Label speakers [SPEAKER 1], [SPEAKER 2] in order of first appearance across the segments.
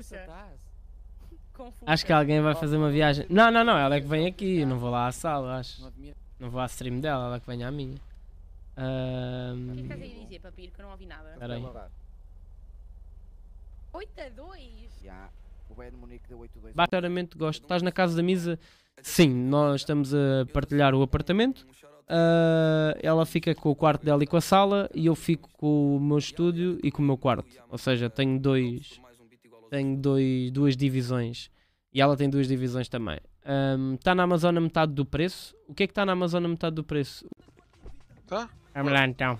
[SPEAKER 1] Acho que alguém vai fazer uma viagem. Não, ela é que vem aqui. Eu não vou lá à sala, acho. Não vou à stream dela, ela é que vem à minha.
[SPEAKER 2] O que é que estás aí a dizer, Papiro, que eu não ouvi nada?
[SPEAKER 1] Espera aí.
[SPEAKER 2] 8-2?
[SPEAKER 3] Já, o Bayern Munique deu 8-2.
[SPEAKER 1] Basicamente gosto. Estás na casa da Misa? Sim, nós estamos a partilhar o apartamento. Ela fica com o quarto dela e com a sala, e eu fico com o meu estúdio e com o meu quarto. Ou seja, tenho duas divisões. E ela tem duas divisões também. Está na Amazon a metade do preço. O que é que está na Amazon a metade do preço?
[SPEAKER 4] Tá?
[SPEAKER 1] Vamos lá então.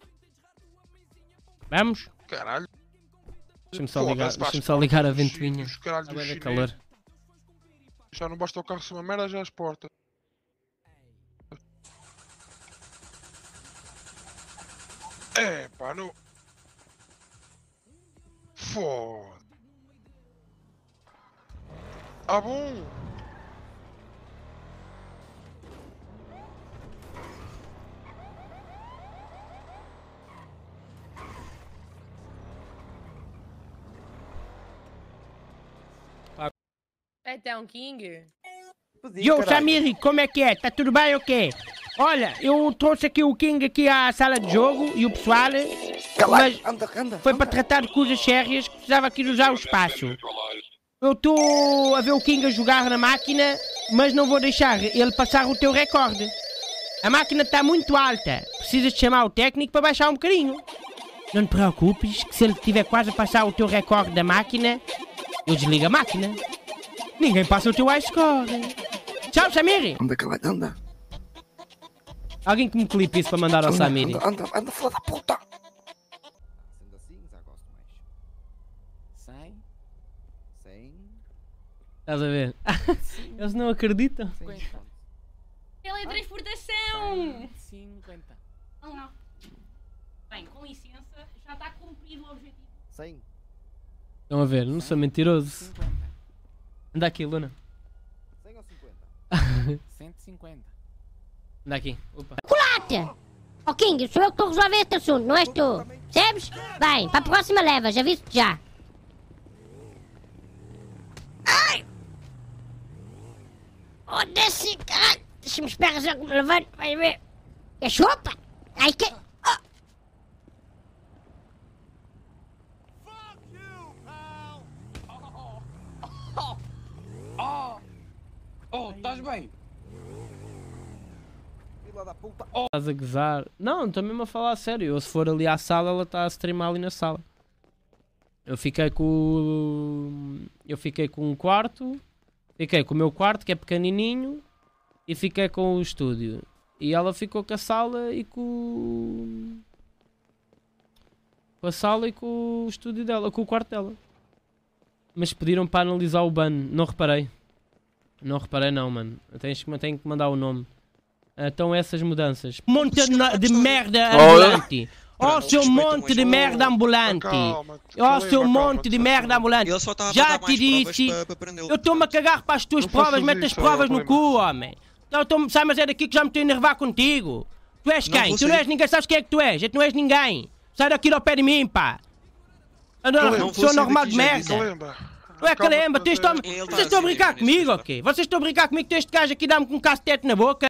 [SPEAKER 1] Vamos?
[SPEAKER 4] Caralho.
[SPEAKER 1] Deixa-me só ligar a ventoinha.
[SPEAKER 4] Caralho
[SPEAKER 1] Está
[SPEAKER 4] do
[SPEAKER 1] bem de
[SPEAKER 4] chinês.
[SPEAKER 1] calor.
[SPEAKER 4] Já não basta o carro ser uma merda, já as portas. É pá, não. Foda. Ah bom.
[SPEAKER 2] Então, King.
[SPEAKER 1] Yo, Samir, como é que é? Tá tudo bem ou quê? Olha, eu trouxe aqui o King aqui à sala de jogo e o pessoal, mas foi para tratar de coisas sérias que precisava aqui de usar o espaço. Eu estou a ver o King a jogar na máquina, mas não vou deixar ele passar o teu recorde. A máquina está muito alta, precisas de chamar o técnico para baixar um bocadinho. Não te preocupes, que se ele estiver quase a passar o teu recorde da máquina, eu desligo a máquina. Ninguém passa o teu high score. Tchau, Samir!
[SPEAKER 3] Anda, calado, anda.
[SPEAKER 1] Alguém que me clipe isso para mandar ao Samir.
[SPEAKER 3] Anda, filha da puta! Sendo assim, já gosto mais. 100.
[SPEAKER 1] Estás a ver? Eles não acreditam.
[SPEAKER 3] 50.
[SPEAKER 2] Teletransportação!
[SPEAKER 5] 50.
[SPEAKER 2] Não. Bem, com licença, já está cumprido o objetivo.
[SPEAKER 3] 100.
[SPEAKER 1] Estão a ver? Não sou mentiroso.
[SPEAKER 5] 50.
[SPEAKER 1] Anda aqui, Luna.
[SPEAKER 3] 100 ou 50?
[SPEAKER 5] 150.
[SPEAKER 1] Anda aqui. Opa.
[SPEAKER 6] Colate! Ó King, sou eu que estou a resolver este assunto, não és tu. Percebes? Bem, para a próxima levas, aviso-te já. Ai! Oh, desce, caralho! Deixa-me esperar já que me levanto, vai ver. É chupa? Ai, que...
[SPEAKER 5] Oh, estás bem?
[SPEAKER 3] Filha da puta!
[SPEAKER 1] Estás a gozar? Não, estou mesmo a falar a sério. Eu, se for ali à sala, ela está a streamar ali na sala. Eu fiquei com um quarto. Fiquei com o meu quarto, que é pequenininho. E fiquei com o estúdio. E ela ficou com a sala e com a sala e com o estúdio dela, com o quarto dela. Mas pediram para analisar o ban. Não reparei. Não reparei não, mano. Tenho que mandar o nome. Então essas mudanças. Monte de merda ambulante. Ó seu monte de merda ambulante. Ó seu monte de merda ambulante. Já te disse. Eu estou-me a cagar para as tuas provas. Mete as provas no cu, homem. Então sai, mas é daqui que já me estou a enervar contigo. Tu és quem? Tu não és ninguém. Sabes quem é que tu és? Tu não és ninguém. Sai daqui ao pé de mim, pá. Sou normal de merda. Não é Calemba, vocês estão a brincar comigo, ok? Vocês estão a brincar comigo que este gajo aqui dá-me com um cacetete na boca?